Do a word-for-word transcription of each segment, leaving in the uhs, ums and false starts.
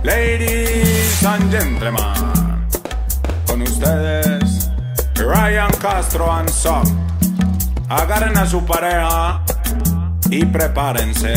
Ladies and gentlemen, con ustedes Ryan Castro and Son. Agarren a su pareja y prepárense.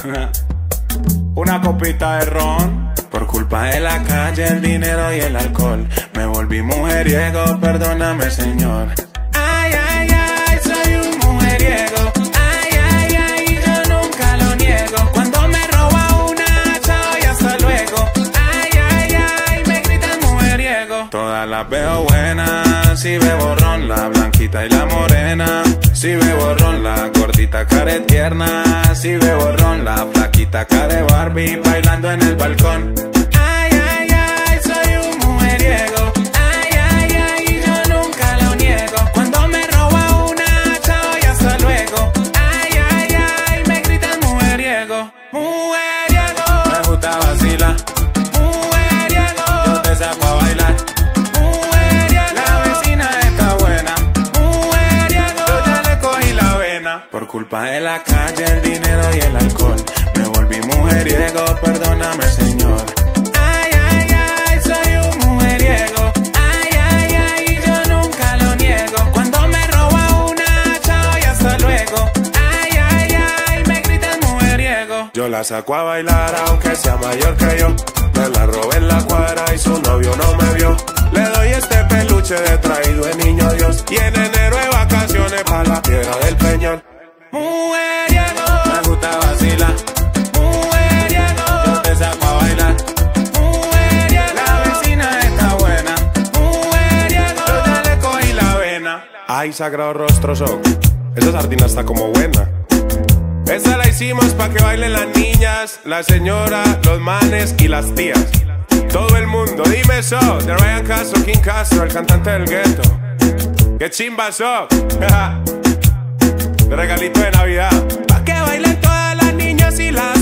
Una copita de ron. Por culpa de la calle, el dinero y el alcohol, me volví mujeriego, perdóname, señor. Ay, ay, ay, soy un mujeriego. Ay, ay, ay, yo nunca lo niego. Cuando me roba una, chao y hasta luego. Ay, ay, ay, me gritan mujeriego. Todas las veo buenas, si bebo ron, la blanquita y la morena. Si bebo ron, la gordita care tierna. Si bebo ron, la flaquita care Barbie, bailando en el balcón. Ay, ay, ay, soy un mujeriego. Ay, ay, ay, yo nunca lo niego. Cuando me roba una, chao y hasta luego. Ay, ay, ay, me gritan mujeriego. Mujeriego. Me gusta vacilar. Mujeriego. Yo te saco a bailar. Mujeriego. La vecina está buena. Mujeriego. Yo ya le cogí la vena. Por culpa de la calle, el dinero y el alcohol, me volví mujeriego, perdóname, señor. Ay, ay, ay, soy un mujeriego. Ay, ay, ay, yo nunca lo niego. Cuando me roba una, chao y hasta luego. Ay, ay, ay, me gritan mujeriego. Yo la saco a bailar aunque sea mayor que yo. Me la robé en la cuadra y su novio no me vio. Le doy este peluche de traído de niño Dios. Y en enero de vacaciones pa' la Piedra del Peñol. Mujeriego. Me gusta vacilar. Mujeriego. Yo te saco a bailar. Mujeriego. La vecina está buena. Mujeriego. Yo ya le cogí la vena. Ay, sagrado rostro soc, esa sardina está como buena. Esta la hicimos pa' que bailen las niñas, la señora, los manes y las tías. Todo el mundo, dime so, de Ryan Castro, King Castro, el cantante del gueto. ¡Qué chimba so! De regalito de Navidad, pa' que bailen todas las niñas y las